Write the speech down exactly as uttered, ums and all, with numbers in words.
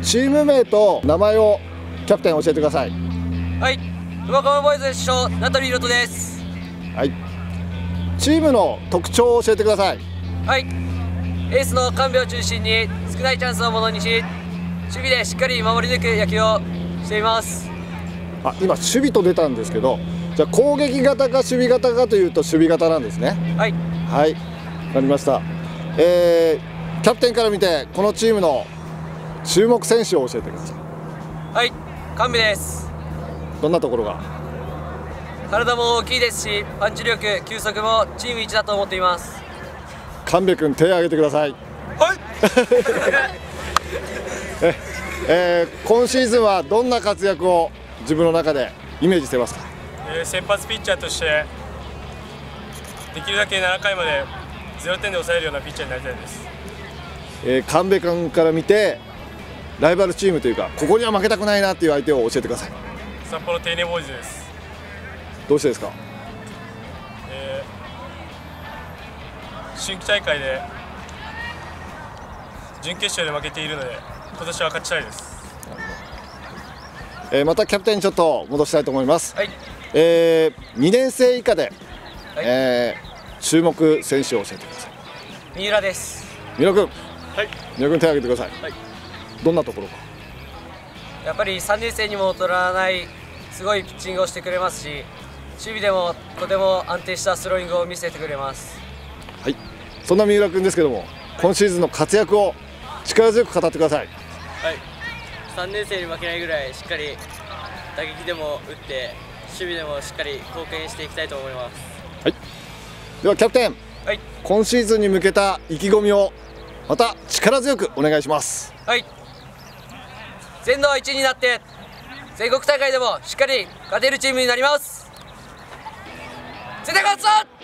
チーム名と名前をキャプテン教えてください。 はい、熊川ボーイズ主将名取宏斗です。 はい、チームの特徴を教えてください。 はい、エースの神戸を中心に少ないチャンスをものにし、守備でしっかり守り抜く野球をしています。 あ、今守備と出たんですけど、じゃあ攻撃型か守備型かというと守備型なんですね。 はいはい、わかりました。えー、キャプテンから見てこのチームの注目選手を教えてください。 はい、神戸です。 どんなところが？ 体も大きいですし、パンチ力、球速もチーム一だと思っています。 神戸君、手を挙げてください。 はいえ、えー、今シーズンはどんな活躍を自分の中でイメージしてますか？ えー、先発ピッチャーとしてできるだけななかいまでゼロてんで抑えるようなピッチャーになりたいです。 えー、神戸君から見てライバルチームというか、ここには負けたくないなっていう相手を教えてください。 札幌テイネボーイズです。 どうしてですか？ えー、春季大会で準決勝で負けているので今年は勝ちたいです。 えー、またキャプテンにちょっと戻したいと思います。 はい、 えー、にねん生以下で、はい、えー、注目選手を教えてください。 三浦です。 三浦君、 はい、 三浦君、手を挙げてください。 はい、 どんなところか？ やっぱりさんねん生にも劣らないすごいピッチングをしてくれますし、守備でもとても安定したスローイングを見せてくれます。 はい、そんな三浦君ですけども、今シーズンの活躍を力強く語ってください。 はい、さんねん生に負けないぐらいしっかり打撃でも打って守備でもしっかり貢献していきたいと思います。 はい、ではキャプテン、 はい、 今シーズンに向けた意気込みをまた力強くお願いします。 はい、全道いちになって全国大会でもしっかり勝てるチームになります。絶対勝つぞ！